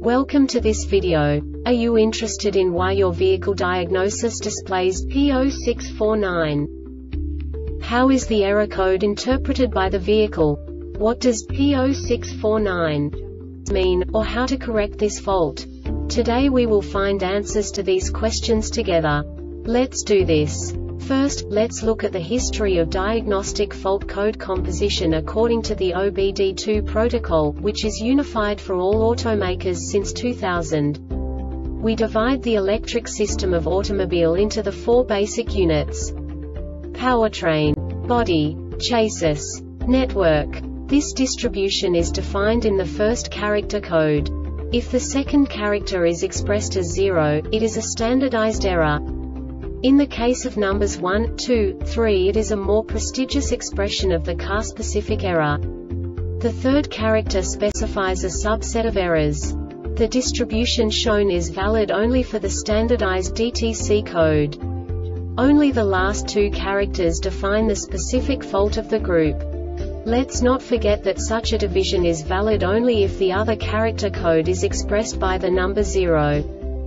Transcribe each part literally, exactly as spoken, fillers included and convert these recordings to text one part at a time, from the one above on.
Welcome to this video. Are you interested in why your vehicle diagnosis displays P zero six four nine? How is the error code interpreted by the vehicle? What does P zero six four nine mean, or how to correct this fault? Today we will find answers to these questions together. Let's do this. First, let's look at the history of diagnostic fault code composition according to the O B D two protocol, which is unified for all automakers since two thousand. We divide the electric system of automobile into the four basic units: powertrain, body, chassis, network. This distribution is defined in the first character code. If the second character is expressed as zero, it is a standardized error. In the case of numbers one, two, three, it is a more prestigious expression of the car-specific error. The third character specifies a subset of errors. The distribution shown is valid only for the standardized D T C code. Only the last two characters define the specific fault of the group. Let's not forget that such a division is valid only if the other character code is expressed by the number zero.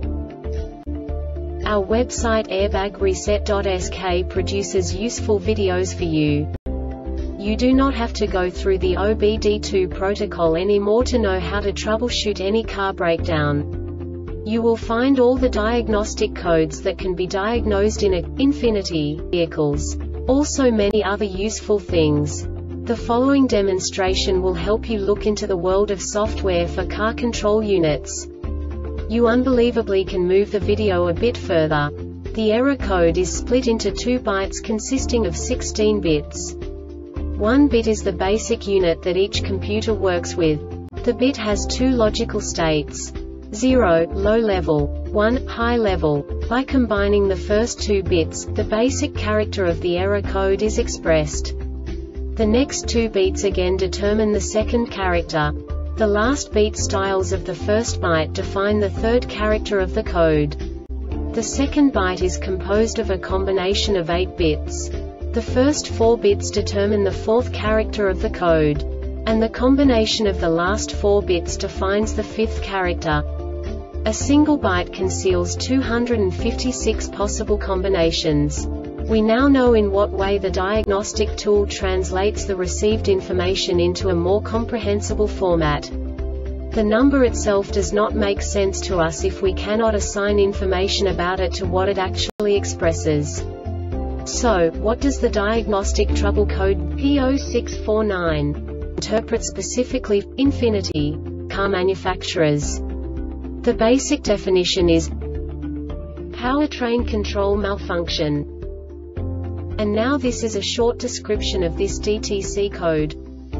Our website airbag reset dot S K produces useful videos for you. You do not have to go through the O B D two protocol anymore to know how to troubleshoot any car breakdown. You will find all the diagnostic codes that can be diagnosed in a Infiniti vehicles. Also many other useful things. The following demonstration will help you look into the world of software for car control units. You unbelievably can move the video a bit further. The error code is split into two bytes consisting of sixteen bits. One bit is the basic unit that each computer works with. The bit has two logical states: zero, low level, one, high level. By combining the first two bits, the basic character of the error code is expressed. The next two beats again determine the second character. The last beat styles of the first byte define the third character of the code. The second byte is composed of a combination of eight bits. The first four bits determine the fourth character of the code. And the combination of the last four bits defines the fifth character. A single byte conceals two hundred fifty-six possible combinations. We now know in what way the diagnostic tool translates the received information into a more comprehensible format. The number itself does not make sense to us if we cannot assign information about it to what it actually expresses. So, what does the diagnostic trouble code P zero six four nine interpret specifically for Infiniti car manufacturers? The basic definition is powertrain control malfunction. And now this is a short description of this D T C code.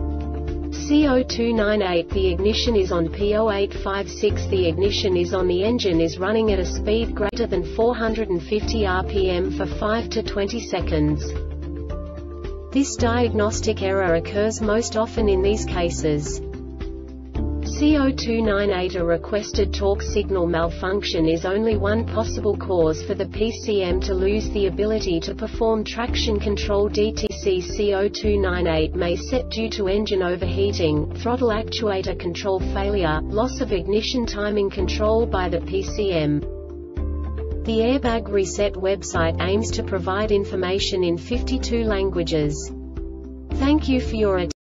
C zero two nine eight The ignition is on. P zero eight five six The ignition is on. The engine is running at a speed greater than four hundred fifty R P M for five to twenty seconds. This diagnostic error occurs most often in these cases. C zero two nine eight A requested torque signal malfunction is only one possible cause for the P C M to lose the ability to perform traction control. D T C C zero two nine eight may set due to engine overheating, throttle actuator control failure, loss of ignition timing control by the P C M. The Airbag Reset website aims to provide information in fifty-two languages. Thank you for your attention.